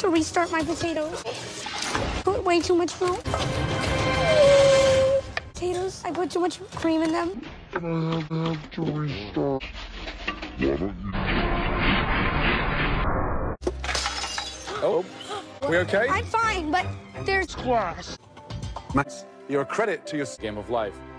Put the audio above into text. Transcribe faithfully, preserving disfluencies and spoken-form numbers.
to restart my potatoes. Put way too much milk. Potatoes, I put too much cream in them. I have to restart. Why don't you... Oh, we okay? I'm fine, but there's Class. Max, you're a credit to your game of life.